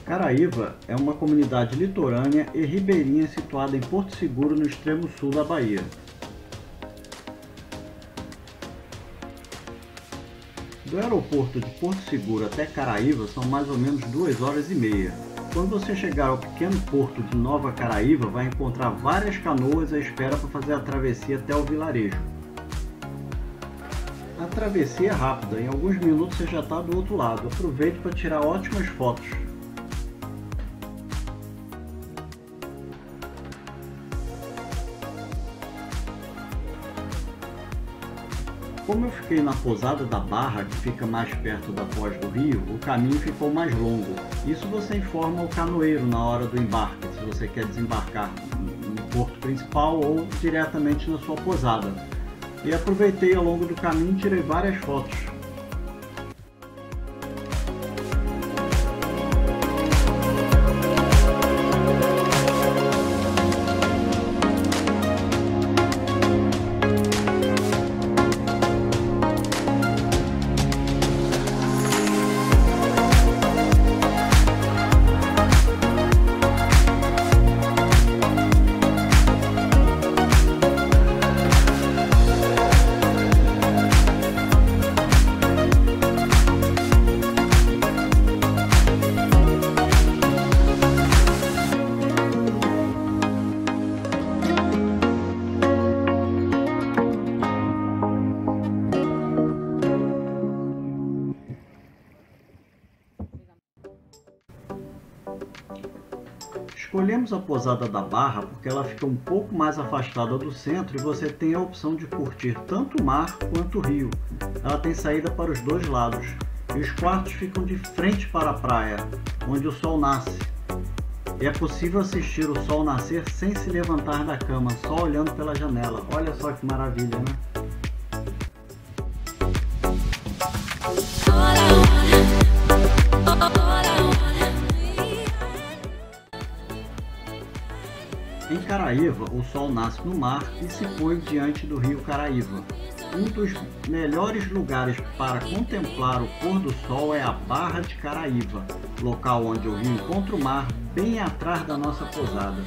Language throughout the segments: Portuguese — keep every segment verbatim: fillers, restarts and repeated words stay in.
Caraíva é uma comunidade litorânea e ribeirinha situada em Porto Seguro, no extremo sul da Bahia. Do aeroporto de Porto Seguro até Caraíva são mais ou menos duas horas e meia. Quando você chegar ao pequeno porto de Nova Caraíva, vai encontrar várias canoas à espera para fazer a travessia até o vilarejo. A travessia é rápida, em alguns minutos você já está do outro lado. Aproveite para tirar ótimas fotos. Como eu fiquei na pousada da Barra, que fica mais perto da foz do rio, o caminho ficou mais longo. Isso você informa o canoeiro na hora do embarque, se você quer desembarcar no porto principal ou diretamente na sua pousada. E aproveitei ao longo do caminho e tirei várias fotos. Escolhemos a pousada da Barra porque ela fica um pouco mais afastada do centro e você tem a opção de curtir tanto o mar quanto o rio. Ela tem saída para os dois lados e os quartos ficam de frente para a praia, onde o sol nasce. E é possível assistir o sol nascer sem se levantar da cama, só olhando pela janela. Olha só que maravilha, né? Em Caraíva, o sol nasce no mar e se põe diante do rio Caraíva. Um dos melhores lugares para contemplar o pôr do sol é a Barra de Caraíva, local onde o rio encontra o mar bem atrás da nossa pousada.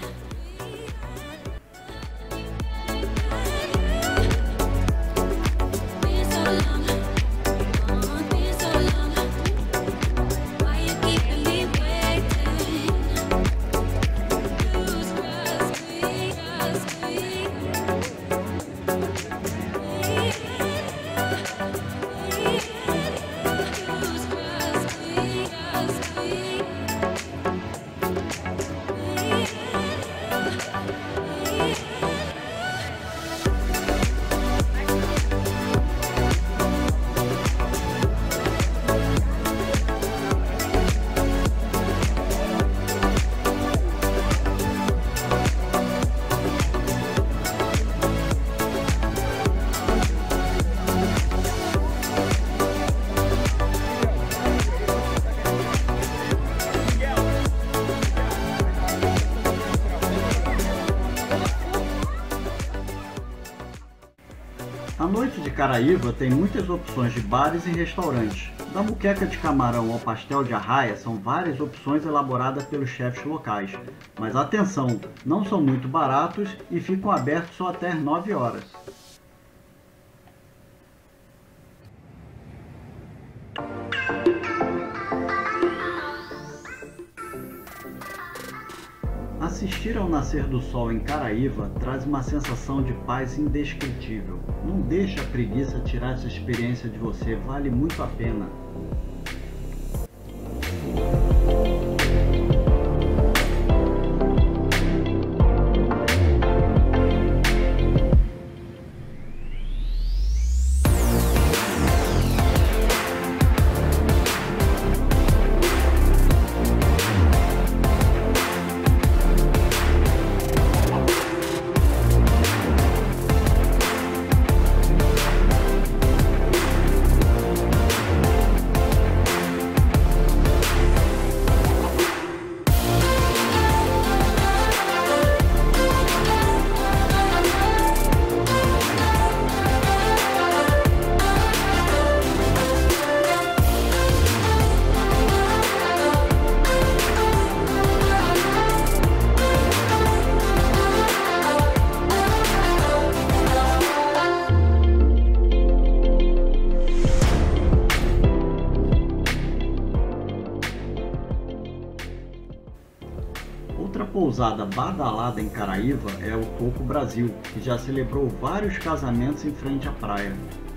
A noite de Caraíva tem muitas opções de bares e restaurantes. Da muqueca de camarão ao pastel de arraia são várias opções elaboradas pelos chefes locais. Mas atenção, não são muito baratos e ficam abertos só até às nove horas. Assistir ao nascer do sol em Caraíva traz uma sensação de paz indescritível. Não deixe a preguiça tirar essa experiência de você, vale muito a pena. pousada badalada em Caraíva é o Coco Brasil, que já celebrou vários casamentos em frente à praia.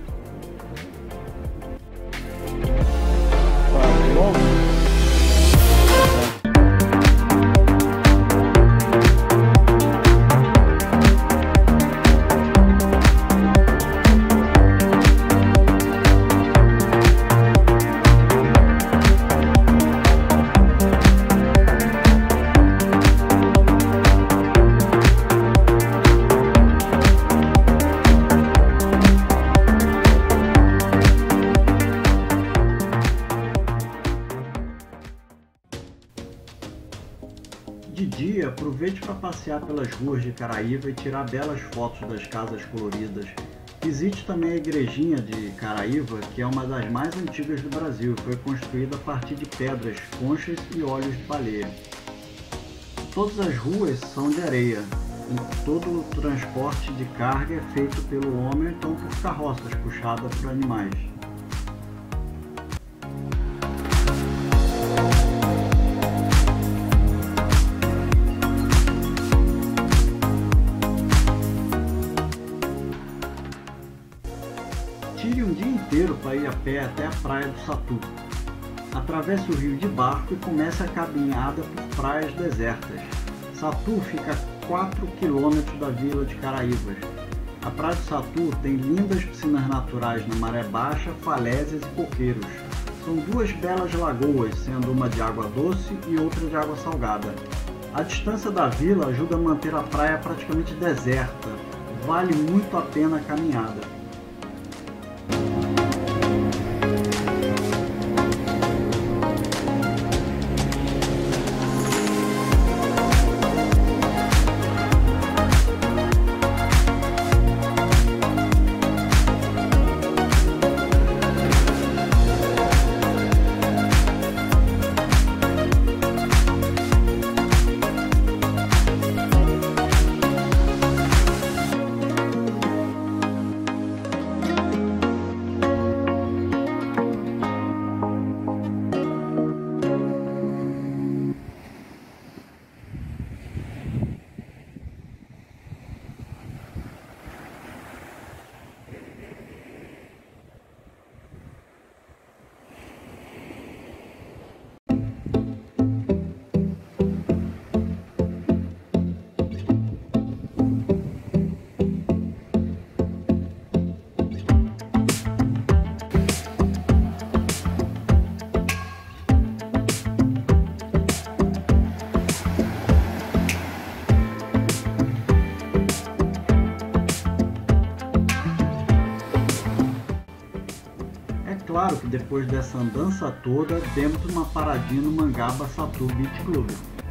De dia, aproveite para passear pelas ruas de Caraíva e tirar belas fotos das casas coloridas. Visite também a igrejinha de Caraíva, que é uma das mais antigas do Brasil e foi construída a partir de pedras, conchas e óleos de baleia. Todas as ruas são de areia, e todo o transporte de carga é feito pelo homem ou então por carroças puxadas por animais. Tire um dia inteiro para ir a pé até a praia do Satu. Atravesse o rio de barco e comece a caminhada por praias desertas. Satu fica a quatro quilômetros da vila de Caraívas. A praia do Satu tem lindas piscinas naturais na maré baixa, falésias e coqueiros. São duas belas lagoas, sendo uma de água doce e outra de água salgada. A distância da vila ajuda a manter a praia praticamente deserta. Vale muito a pena a caminhada. Claro que depois dessa andança toda, demos uma paradinha no Mangaba Satu Beach Club.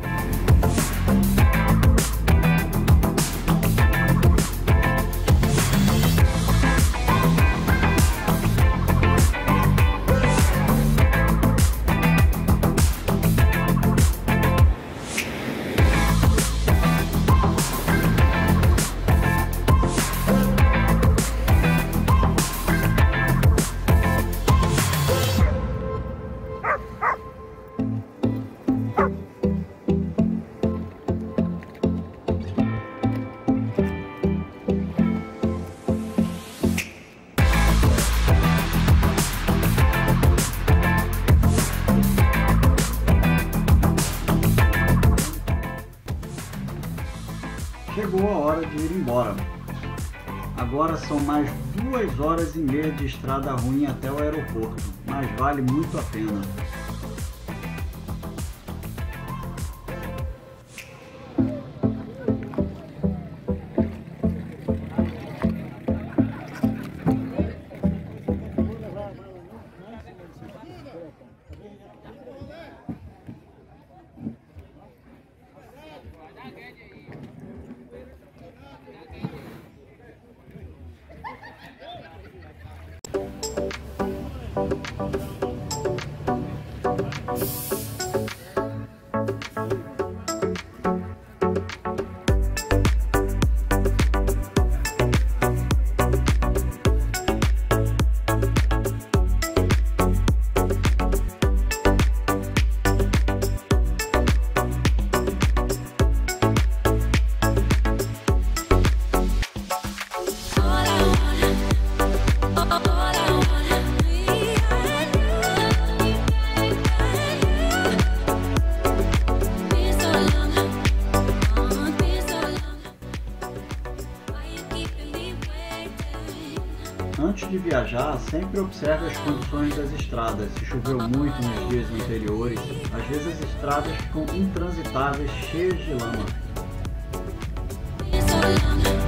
Chegou a hora de ir embora. Agora são mais duas horas e meia de estrada ruim até o aeroporto, mas vale muito a pena. viajar, sempre observe as condições das estradas. Se choveu muito nos dias anteriores, às vezes as estradas ficam intransitáveis, cheias de lama.